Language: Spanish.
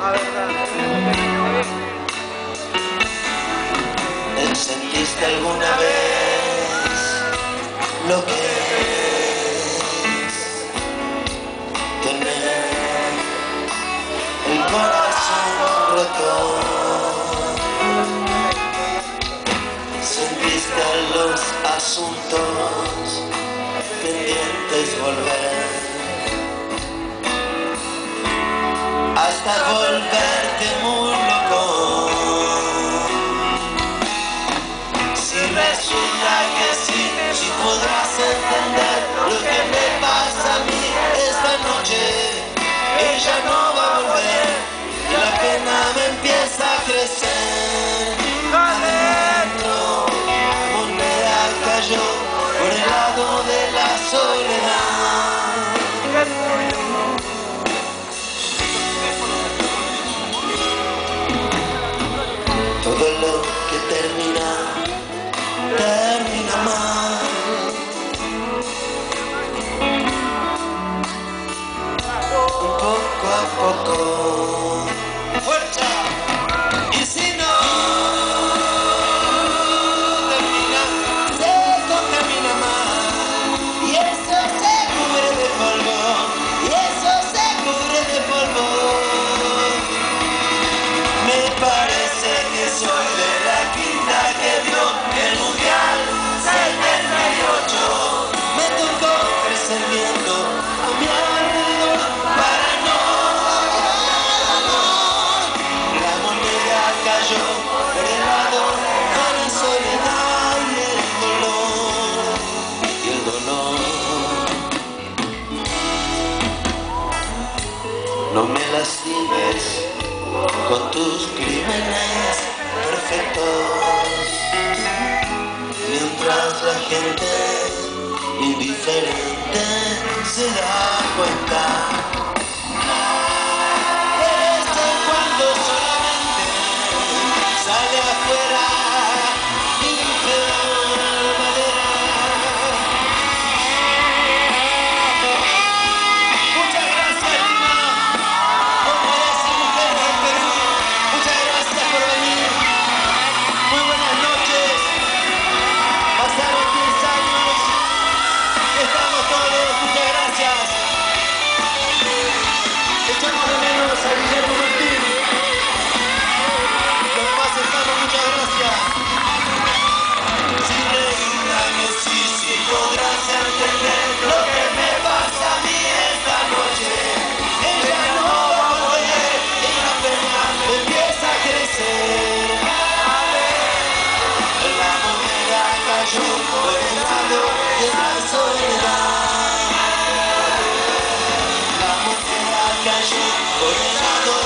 ¿Sentiste alguna vez lo que es tener el corazón roto? ¿Sentiste a los asuntos pendientes volver hasta volverte muy loco? Resulta que sí, si podrás entender lo que me pasa a mí esta noche. Ella no va a volver y la pena me empieza a crecer. Adentro la moneda cayó por el lado de la soledad. Todo lo que termina mal. Poco a poco. ¡Fuerza! Y si no termina, se contamina más. Y eso se cubre de polvo. Y eso se cubre de polvo. Me parece que soy de la quinta que vio el mundial 78. Me tocó crecer viendo a mi alrededor para no dar amor. La moneda cayó por el lado de la soledad y el dolor. Y el dolor. No me lastimes con tus crímenes perfectos, mientras la gente indiferente se da cuenta. De vez en cuando solamente sale afuera mi madera. Muchas gracias, Lima. Hombres y mujeres del Perú, muchas gracias por venir. Muy buenas noches. Pasaron 10 años. Estamos todos. Muchas gracias. Echamos de menos a Guillermo Martín. Los más estamos. Muchas gracias. Si resulta que sí podrás entender lo que me pasa a mí esta noche. Ella no va a volver y la pena empieza a crecer. La moneda cayó por el lado de la soledad. La moneda cayó por el lado